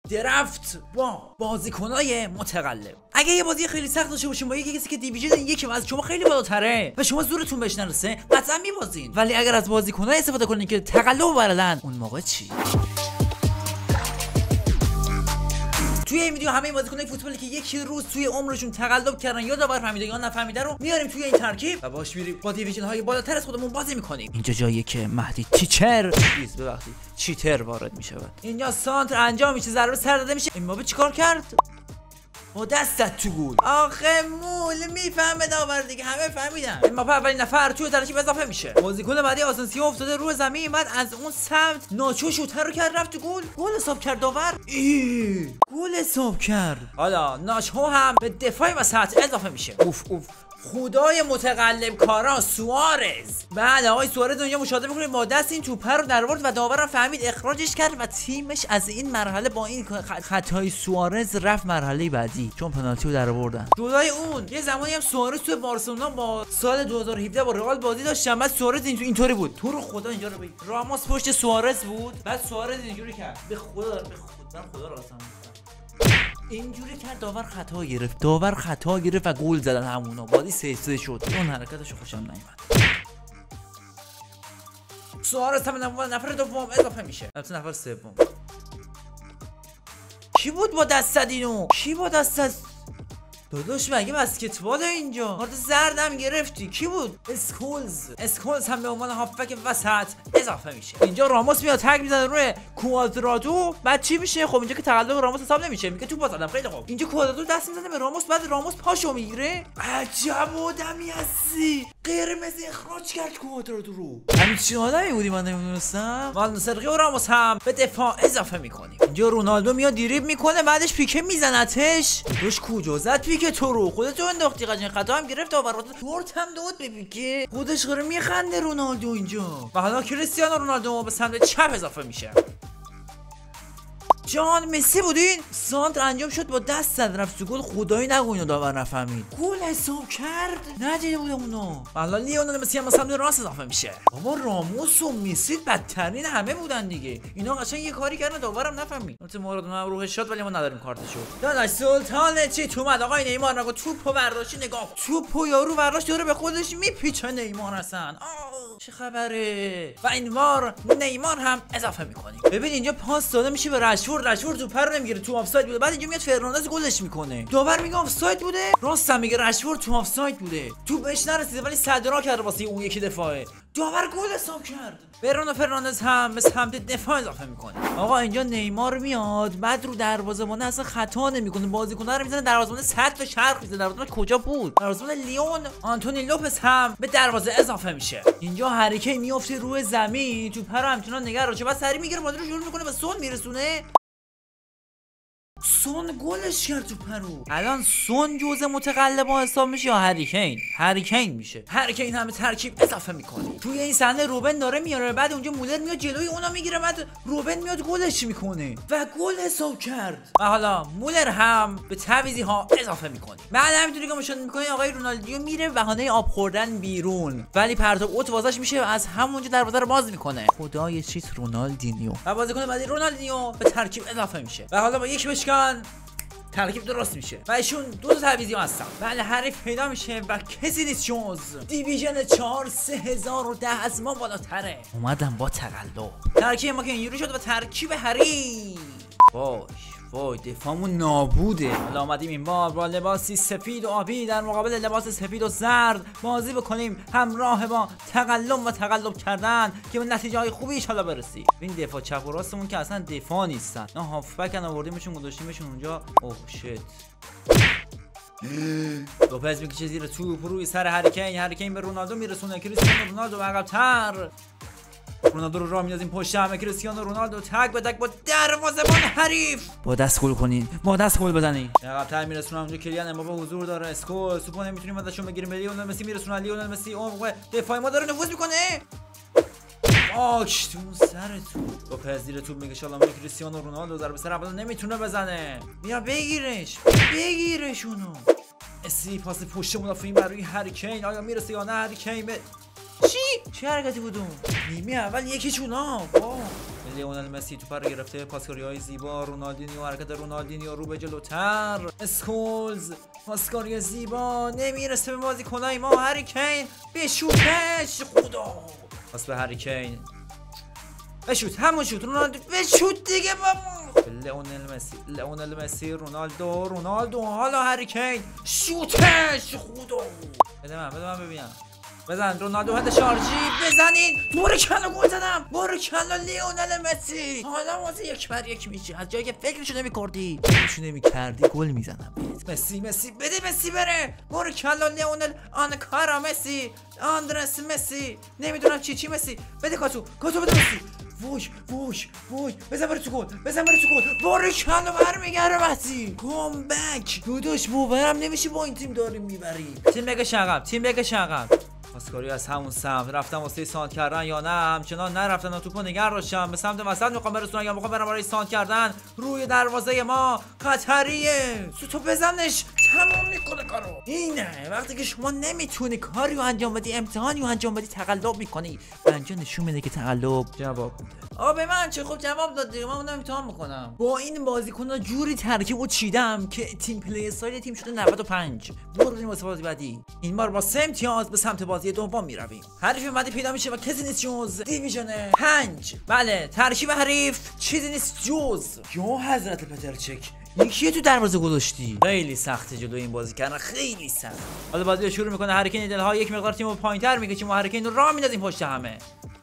درفت با بازیکنای متقلب. اگه یه بازی خیلی سخت داشته باشین با یکی کسی که دیویژن یکی از شما خیلی بالاتره و شما زورتون بهش نرسه، قطعا میبازین. ولی اگر از بازیکنای استفاده کنین که تقلب بلدن، اون موقع چی؟ توی این ویدیو همه بازیکنای فوتبالی که یک روز توی عمرشون تقلب کردن یا داور فهمیده یا نفهمیده رو میاریم توی این ترکیب و باش میریم با دیویژن های بالاتر از خودمون بازی میکنیم. اینجا جاییه که مهدی چیتر وارد میشه. اینجا سانتر انجام میشه، ضربه سر داده میشه. امباپه چیکار کرد؟ با دستت تو گل. آخه مول میفهمه داور دیگه، همه فهمیدن. امباپه اولین نفر توی ترکیب اضافه میشه. بازیکن بعدی آسنسیو افتاده روی زمین، بعد از اون سمت ناچو شوتر رو کرد رفت تو گل. گل حساب کرد داور. گل حساب کرد. حالا ناچو هم به دفاع وسط اضافه میشه. اوف خدای متقلب کارا سوارز. بله آقای سوارز اونجا مشاهده میکنید با دست این توپ رو در آورد و داورم فهمید اخراجش کرد و تیمش از این مرحله با این خطای سوارز رفت مرحله بعدی چون پنالتی رو در آوردن. جدای اون یه زمانی هم سوارز تو بارسلونا با سال 2017 با رئال بازی داشت، بعد سوارز اینطوری بود. تو رو خدا اینجا رو بگید. راموس پشت سوارز بود، بعد سوارز اینجوری کرد. به خدا خدا راستم اینجوری کرد، داور خطا گرفت و گل زدن همونا. بازی 3-3 شد. اون حرکتشو خوشم نیومد. سوارز هم نفر دوم اضافه میشه. البته نفر سوم کی بود با دست اینو؟ کی با دست داداش مگه بسکتبال اینجا؟ کارت زردم گرفتی. کی بود؟ اسکولز هم به عنوان هافبک وسط اضافه میشه. اینجا راموس میاد تگ میزنه روی کوادرادو. بعد چی میشه؟ خب اینجا که تقلب راموس حساب نمیشه، میگه توپ زدم. خیلی خوب. اینجا کوادرادو دست میزنه به راموس، بعد راموس پاشو میگیره. عجب آدمی هستی. قرمز اخراج کرد کوادرادو رو. همین چی آدمی بودی من نمیدونستم. والدو سرخیو راموس هم به دفاع اضافه میکنیم. اینجا رونالدو میاد دریبل میکنه، بعدش پیکه میزنتش. روش کجا زد پیکه تو رو؟ خودت انداختی قشنگ. خطا هم گرفت داور. تورت هم داد به پیکه. خودش قره میخنده رونالدو اینجا. و حالا کریستیانو رونالدو به سمت چپ اضافه میشه. جان مسی بودین. سانتر انجام شد با دست زد رفت تو گل. خدایی نگو اینو داور نفهمید. گل حساب کرد. ندیده بودم اونو. حالا لیونل مسی هم به سمت راست اضافه میشه. بابا راموس و مسی بدترین همه بودن دیگه. اینا قشنگ یه کاری کردن داورم نفهمید. البته مورد روحش شد ولی ما نداریم کارتشو. داداش سلطان چی تو اومد آقای نیمار نگو توپو برداشت. نگاه توپو یارو برداشت داره به خودش میپیچه. نیمار هستن. چه خبره؟ و اینوار نیمار هم اضافه میکنیم. ببین اینجا پاس داده میشه به رشفورد توپ رو نمیگیره، تو آفساید بوده. بعد اینجا میاد فرناندز گلش میکنه. داور میگه آفساید بوده، راستم میگه رشفورد تو آفساید بوده. تو بهش نرسیده ولی صدرا کرد واسه اون یکی دفاعه. داور گل حساب کرد. برونو فرناندز هم به سمت دفاع اضافه میکنه. آقا اینجا نیمار میاد، بعد رو دروازه‌بان اصلا خطا نمیکنه، بازیکن رو میزنه دروازه‌بان سطح شرق میزنه. دروازه‌بان کجا بود؟ دروازه‌بان لیون آنتونی لوپس هم به دروازه اضافه میشه. اینجا هریکین میافته روی زمین، توپ رو همچنان نگه داشته، بعد سری میگیره بازی رو شروع میکنه به سون میرسونه. سون گلش کرد تو پرو. الان سون جزء متقلبا حساب میشه یا هریکین میشه. هریکین هم به ترکیب اضافه میکنه. توی این صحنه روبن داره میاره، بعد اونجا مولر میاد جلوی اونا میگیره، بعد روبن میاد گلش میکنه و گل حساب کرد. و حالا مولر هم به تعویضی ها اضافه میکنه. بعد همینطوری که مشاهده میکنید آقای رونالدینیو میره بهانه آب خوردن بیرون، ولی پرتاب اوت واسش میشه و از همونجا دروازه رو باز میکنه. خدای چیت رونالدینیو. و بازیکن بعدی رونالدینیو به ترکیب اضافه میشه. و حالا با یک ترکیب درست میشه و ایشون دو تا تعویضی هستن. بله حریف پیدا میشه و کسی نیست جز دیویژن 4 3010 از ما بالاتره. اومدم با تقلب. ترکیب ما که اینجوری شد و ترکیب حریف وای دفاعمون نابوده. حالا اومدیم این بار با لباسی سفید و آبی در مقابل لباس سفید و زرد بازی بکنیم، همراه با تقلب کردن که به نتیجه های خوبی ان شاء الله برسیم. این دفاع چپ و راستمون که اصلا دفاع نیستن، نه هافبکن آوردیمشون گذاشتیمشون اونجا. اوه شت. لوپز میکشه زیر توپ روی سر هریکین به رونالدو میرسونه. کریستیانو رونالدو عقب‌تر. رونالدو رو راه میندازیم پشت همه. کریستیانو رونالدو تک به تک با دروازه‌بان حریف با دست گل کنین، با دست گل بزنین. عقب‌تر میرسونه اونجا کلیان امباپه حضور داره. اسکول سوپو نمیتونیم ازشون بگیریم. لیونل مسی میرسونه. لیونل مسی اون دفاع ما داره نفوذ میکنه. آکش تو سرتون. لوپز زیر توپ میگه ان شاءالله کریستیانو رونالدو ضربه سر اول نمیتونه بزنه. بیا بگیرش اونو. اسی پاس پشت مدافعین برای هریکین. آیا میرسه یا نه؟ هریکین چه حرکتی بود اون؟ نیمه اول یکیشون لیونل مسی توپ رو گرفته، پاسکاری‌های زیبا، رونالدینیو، حرکت رونالدینیو رو به جلوتر، اسکولز، پاسکاری زیبا، نمیرسه به بازیکنای ما، هری کین بشوتش، خدا پاس به هری کین، بشوت، همون شوت، رونالدو بشوت دیگه بابا، لیونل مسی، رونالدو، حالا هری کین شوتش، خدا بده من ببینم، بزن رونالدو، هد شارژی، بزنین، بارکلا گل زدم، بارکلا لیونل مسی، حالا واسه 1-1 میشه، از جایی که فکرشو نمیکردی گل میزنم. مسی بده مسی بره، بارکلا لیونل آنکارا مسی، آندرس مسی، نمیدونم چی مسی، بده کاتو بده مسی، ووش بزن بره تو گل، بارکلا برمیگره مسی، کام بک دوداش، باورم نمیشه با این تیم داریم میبریم. تیم بگه عقب. پاسکاری از همون سمت رفتن واسه سانت کردن یا نه، همچنان نرفتن، توپو نگه داشتن، به سمت وسط میخوام برسونن یا میخوام برن برای سانت کردن روی دروازه ما، قطریه سوتو بزنش، تمام میکنه کارو. اینه وقتی که شما نمیتونی کاریو انجام بدی، امتحانیو انجام بدی، تقلب میکنی، بنجا نشون میده که تقلب جواب میده. به من چه خوب جواب داد دیگه، من اونم امتحان میکنم. با این بازیکن‌ها جوری ترکیبو چیدم که تیم پلی استایل تیم شده 95. بریم واسه بازی بعدی. این بار با 3 امتیاز به سمت بازی دوم میرویم. حریف بعدی پیدا میشه و کسی نیست جز دیویژن 5. بله، ترکیب حریف چیزی نیست جز یا حضرت پترچک. یکی تو دروازه گذاشتی. خیلی سخته جلوی این بازی کردن، خیلی سخت. حالا بازی رو شروع میکنه، هری کین دلها یک مقدار تیمو پایین‌تر میکشیم و هری کین رو راه میندازیم پشت همه.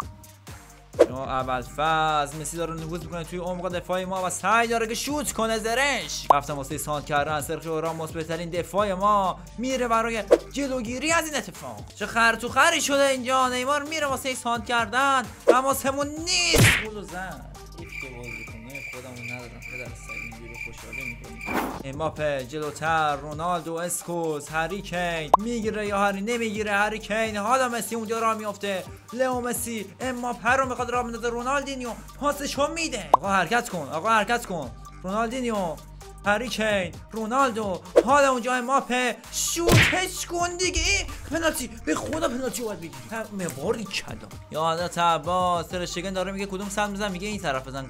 اول فاز مسی داره نفوذ میکنه توی عمق دفاع ما و سعی داره که شوت کنه، زرش رفتم واسه سانت کردن، سرخیو راموس بهترین دفاع ما میره برای جلوگیری از این اتفاق. چه خری شده اینجا، نیمار میره واسه سانت کردن، حواسمون نیست، گل زد. یک بازیکن خودمون ندارم، پدر سگ اینجوری خوشحالی میکنیم. امباپه جلوتر، رونالدو، اسکوز، هری کین میگیره یا هری نمیگیره، هری کین، حالا مسی اونجا راه میافته، لئو مسی امباپه رو میخواد راه بندازه، رونالدینیو پاسشو میده، آقا حرکت کن، رونالدینیو، هری کین، رونالدو، حالا اونجا امباپه شوتش کن دیگه، پنالتی، به خدا پنالتی باید بگیری، مباری کلا. یا حضرت عباس، ترشگن داره میگه کدوم سمت بزن، میگه این طرف بزن،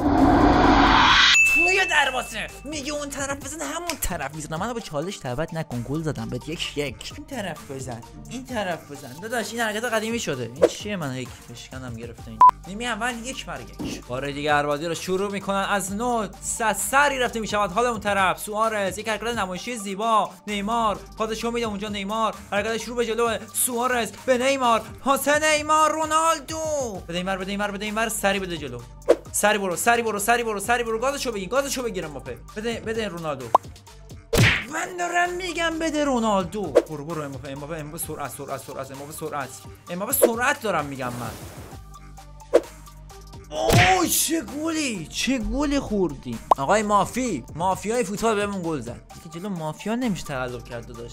توی دروازه میگه اون طرف بزن، همون طرف میزنم. منو به چالش دعوت نکن، گل زدم بهت 1-1. این طرف بزن داداش، این حرکت قدیمی شده. این چیه؟ من یک بشکنم گرفته. این نیمه اول 1-1. بار دیگه بازی رو شروع میکنن از نو، سری رفته میشود. حالا اون طرف سوارز، یک حرکت نمایشی زیبا، نیمار پاسشو میده اونجا، نیمار حرکتش رو به جلو، سوارز به نیمار، پاس نیمار، رونالدو بده اینور، سری بده جلو، سری برو، گازشو بگیر امباپه، بده رونالدو. من دارم میگم بده رونالدو. برو امباپه، سرعت دارم میگم من. اوه چه گلی خوردی آقای مافیای فوتبال بهمون گل زد. دیگه جلو مافیا نمیشه تقلب کرد داداش.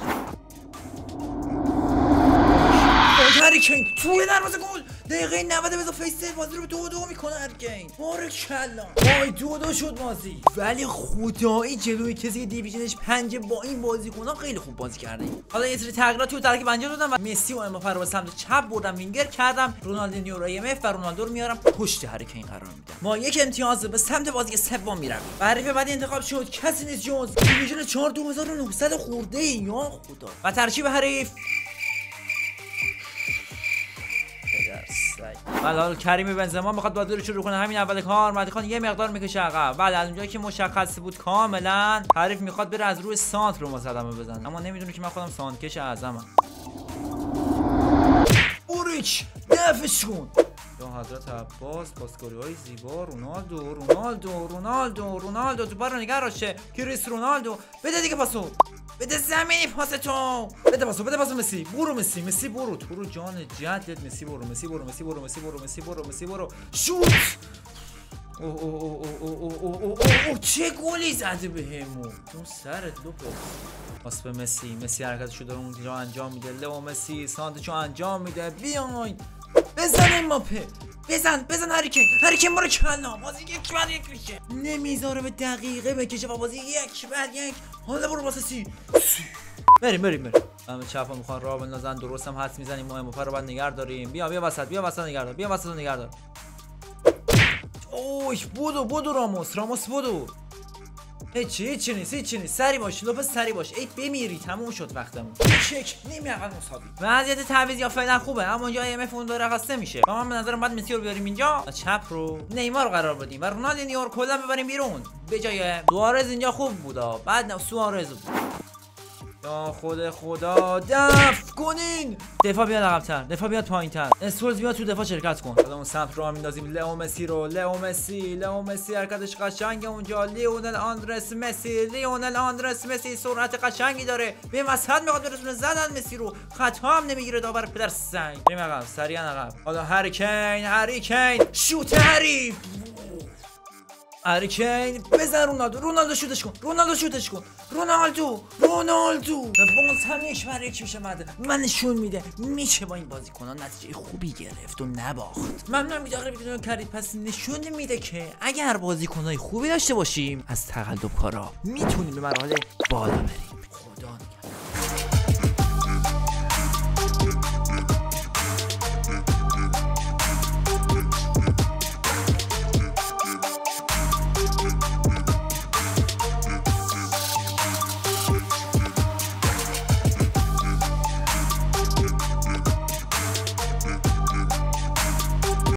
هری کین توی دروازه گل، دقیقه 90 به اضافه 3 بازی رو 2-2 میکنه هری کین. بارکلا، وای 2-2 شد بازی. ولی خدایی جلوی کسی دیویژنش 5 با این بازیکن‌ها خیلی خوب بازی کرده. حالا یه سری تغییراتی رو ترکیب انجام دادم و مسی و امباپه رو به سمت چپ بردم، وینگر کردم، رونالدینیو رو ام اف و رونالدو رو میارم پشت هری کین قرار میدم. ما 1 امتیاز به سمت بازی سوم میرم. حریف بعدی انتخاب شد، کسی نیست جز دیویژن 4 2900 خورده. یا خدا. و ترکیب حریف حالا کریم بنزما میخواد بازی رو شروع کنه. همین اول کار مهدی خان یه مقدار میکشه عقب. بله از اونجایی که مشخص بود کاملا حریف میخواد بره از روی سانت رو مصدمه بزنه، اما نمیدونه که من خودم سانت کش اعظمم. اوریچ دفش کن. یا حضرت عباس، پاسکاری‌های زیبا، رونالدو تو بار نگه راشه، کریس رونالدو بده دیگه پاسو، بده زمینی پاس تو، بده پاسو مسی برو تو رو جان جدت، مسی برو شوت. اوه چه گلی زده بهمون، اون سرت لوپه. پاس به مسی حرکتشو داره اونجا انجام میده، لئو مسی سانتشو انجام میده، بیاین بزن امباپه، بزن هری کین برو کلا. بازی 1-1 میشه، نمیذاره به دقیقه بکشه و بازی 1-1. حالا برو واسه سی. بریم. همه چپا میخوان راه بندازن، درست هم حدس میزنیم. ما امباپه رو بعد نگه داریم. بیا وسط نگه دار. اوه بودو راموس بودو. هیچی نیست سری باش لوپس سری باش. ای بمیری تموم شد وقتمون. چک نیمه اول مساوی. وضعیت تعویض یا فعلا خوبه اما اونجا ام اف اون داره خسته میشه. من به نظرم بعد مسی رو بیاریم اینجا، چپ رو نیمار رو قرار بدیم و رونالدینیو رو کلا ببریم بیرون به جای سوارز. اینجا خوب بودا بعد سوارز بود. یا خدا دفع کنین. دفاع بیاد عقب‌تر، دفاع بیاد پایین‌تر، اسکولز بیاد تو دفاع شرکت کن. حالا اون سمت رو میندازیم لئو مسی حرکتش قشنگه اونجا. لیونل آندرس مسی سرعت قشنگی داره، به وسط میخواد برسونه زدن مسی رو، خطا هم نمیگیره داور پدر سگ. بریم عقب سریعا عقب. حالا هری کین شوت هری کین بزن رونالدو شوتش کن. رونالدو باز هم 1-1 میشه. من نشون میده میشه با این بازیکنان نتیجه خوبی گرفت و نباخت. ممنون میداخل بدون کرید. پس نشون میده که اگر بازیکنای خوبی داشته باشیم از تقلب کارا میتونیم به مراحل بالا بریم.